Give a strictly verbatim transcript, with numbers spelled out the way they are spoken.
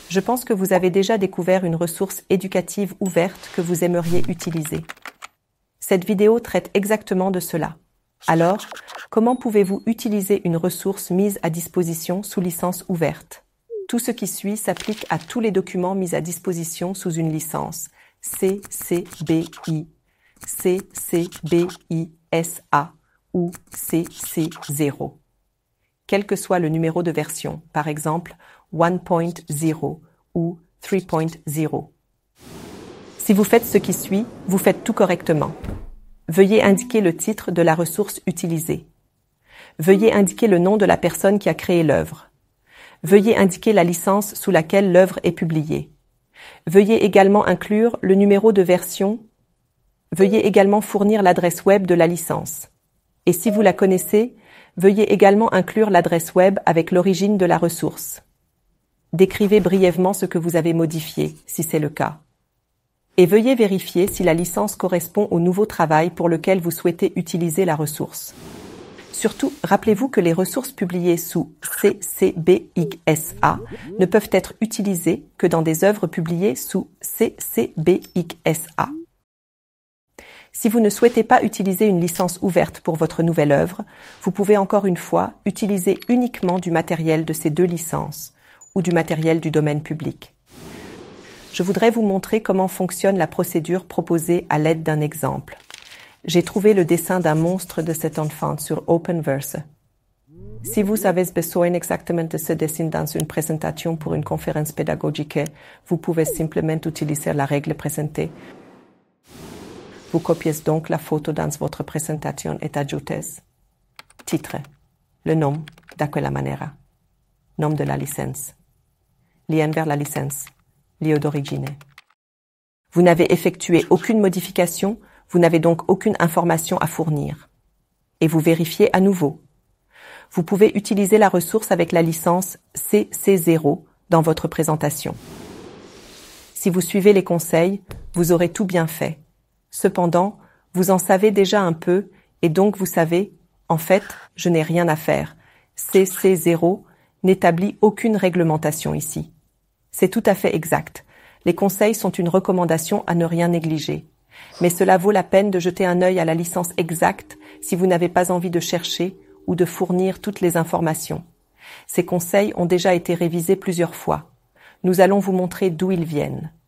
Je pense que vous avez déjà découvert une ressource éducative ouverte que vous aimeriez utiliser. Cette vidéo traite exactement de cela. Alors, comment pouvez-vous utiliser une ressource mise à disposition sous licence ouverte? Tout ce qui suit s'applique à tous les documents mis à disposition sous une licence C C B I, C C B I S A ou C C zéro. Quel que soit le numéro de version, par exemple un point zéro ou trois point zéro. Si vous faites ce qui suit, vous faites tout correctement. Veuillez indiquer le titre de la ressource utilisée. Veuillez indiquer le nom de la personne qui a créé l'œuvre. Veuillez indiquer la licence sous laquelle l'œuvre est publiée. Veuillez également inclure le numéro de version. Veuillez également fournir l'adresse web de la licence. Et si vous la connaissez, veuillez également inclure l'adresse web avec l'origine de la ressource. Décrivez brièvement ce que vous avez modifié, si c'est le cas. Et veuillez vérifier si la licence correspond au nouveau travail pour lequel vous souhaitez utiliser la ressource. Surtout, rappelez-vous que les ressources publiées sous C C B I S A ne peuvent être utilisées que dans des œuvres publiées sous C C B I S A. Si vous ne souhaitez pas utiliser une licence ouverte pour votre nouvelle œuvre, vous pouvez encore une fois utiliser uniquement du matériel de ces deux licences ou du matériel du domaine public. Je voudrais vous montrer comment fonctionne la procédure proposée à l'aide d'un exemple. J'ai trouvé le dessin d'un monstre de cet enfant sur Openverse. Si vous avez besoin exactement de ce dessin dans une présentation pour une conférence pédagogique, vous pouvez simplement utiliser la règle présentée. Vous copiez donc la photo dans votre présentation et ajoutez. Titre. Le nom d'aquella maniera. Nom de la licence. Lien vers la licence. Lieu d'origine. Vous n'avez effectué aucune modification, vous n'avez donc aucune information à fournir. Et vous vérifiez à nouveau. Vous pouvez utiliser la ressource avec la licence C C zéro dans votre présentation. Si vous suivez les conseils, vous aurez tout bien fait. Cependant, vous en savez déjà un peu et donc vous savez, en fait, je n'ai rien à faire. C C zéro n'établit aucune réglementation ici. C'est tout à fait exact. Les conseils sont une recommandation à ne rien négliger. Mais cela vaut la peine de jeter un œil à la licence exacte si vous n'avez pas envie de chercher ou de fournir toutes les informations. Ces conseils ont déjà été révisés plusieurs fois. Nous allons vous montrer d'où ils viennent.